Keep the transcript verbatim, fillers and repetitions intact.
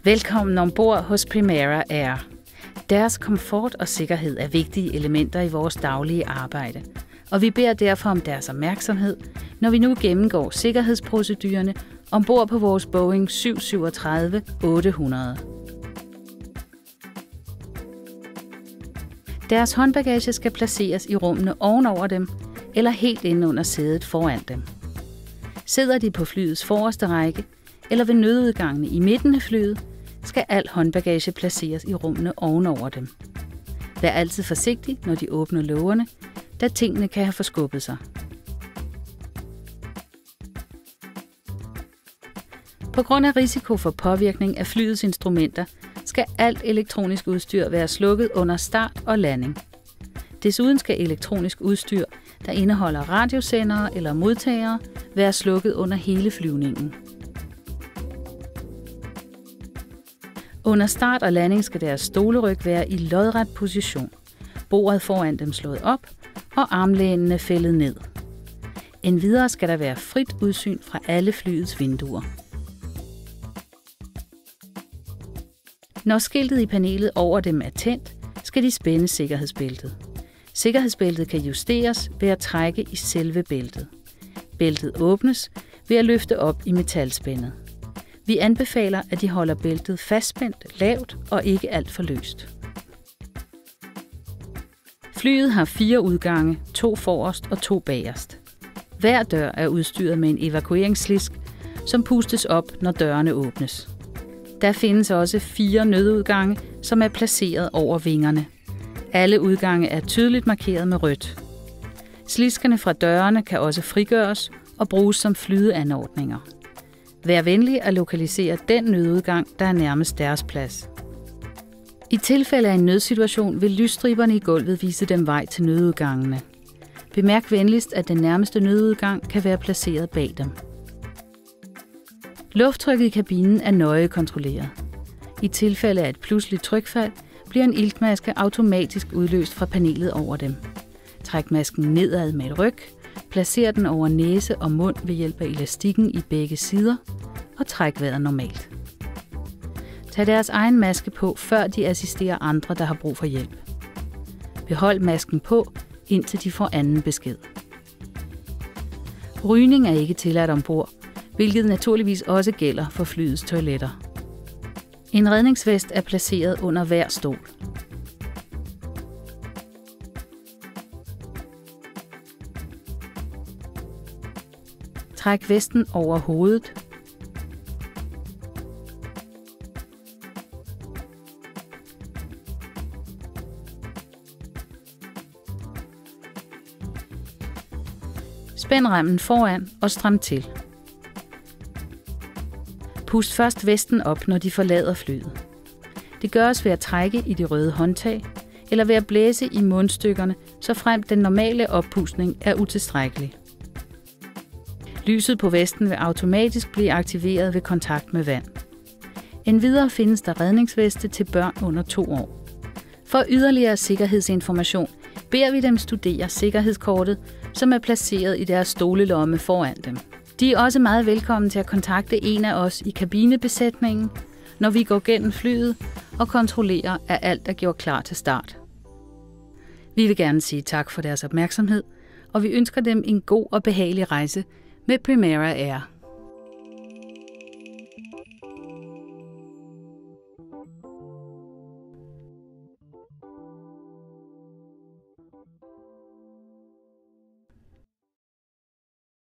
Velkommen ombord hos Primera Air. Deres komfort og sikkerhed er vigtige elementer i vores daglige arbejde, og vi beder derfor om deres opmærksomhed, når vi nu gennemgår sikkerhedsprocedurerne ombord på vores Boeing syv syvogtredive otte hundrede. Deres håndbagage skal placeres i rummene ovenover dem eller helt inde under sædet foran dem. Sidder de på flyets forreste række eller ved nødudgangene i midten af flyet, skal al håndbagage placeres i rummene ovenover dem. Vær altid forsigtig, når de åbner lågerne, da tingene kan have forskubbet sig. På grund af risiko for påvirkning af flyets instrumenter, skal alt elektronisk udstyr være slukket under start og landing. Desuden skal elektronisk udstyr, der indeholder radiosendere eller modtagere, være slukket under hele flyvningen. Under start og landing skal deres stoleryg være i lodret position, bordet foran dem slået op og armlænene fældet ned. Endvidere skal der være frit udsyn fra alle flyets vinduer. Når skiltet i panelet over dem er tændt, skal de spænde sikkerhedsbæltet. Sikkerhedsbæltet kan justeres ved at trække i selve bæltet. Bæltet åbnes ved at løfte op i metalspændet. Vi anbefaler, at de holder bæltet fastspændt lavt og ikke alt for løst. Flyet har fire udgange, to forrest og to bagerst. Hver dør er udstyret med en evakueringsslisk, som pustes op, når dørene åbnes. Der findes også fire nødudgange, som er placeret over vingerne. Alle udgange er tydeligt markeret med rødt. Sliskerne fra dørene kan også frigøres og bruges som flydeanordninger. Vær venlig at lokalisere den nødudgang, der er nærmest deres plads. I tilfælde af en nødsituation vil lysstriberne i gulvet vise dem vej til nødudgangene. Bemærk venligst, at den nærmeste nødudgang kan være placeret bag dem. Lufttrykket i kabinen er nøje kontrolleret. I tilfælde af et pludseligt trykfald bliver en iltmaske automatisk udløst fra panelet over dem. Træk masken nedad med et ryg, placer den over næse og mund ved hjælp af elastikken i begge sider og træk vejret normalt. Tag deres egen maske på, før de assisterer andre, der har brug for hjælp. Behold masken på, indtil de får anden besked. Rygning er ikke tilladt ombord, hvilket naturligvis også gælder for flyets toiletter. En redningsvest er placeret under hver stol. Træk vesten over hovedet. Spænd remmen foran og stram til. Pust først vesten op, når de forlader flyet. Det gøres ved at trække i de røde håndtag, eller ved at blæse i mundstykkerne, så frem den normale oppustning er utilstrækkelig. Lyset på vesten vil automatisk blive aktiveret ved kontakt med vand. Endvidere findes der redningsveste til børn under to år. For yderligere sikkerhedsinformation beder vi dem studere sikkerhedskortet, som er placeret i deres stolelomme foran dem. De er også meget velkommen til at kontakte en af os i kabinebesætningen, når vi går gennem flyet og kontrollerer, at alt er gjort klar til start. Vi vil gerne sige tak for deres opmærksomhed, og vi ønsker dem en god og behagelig rejse med Primera Air.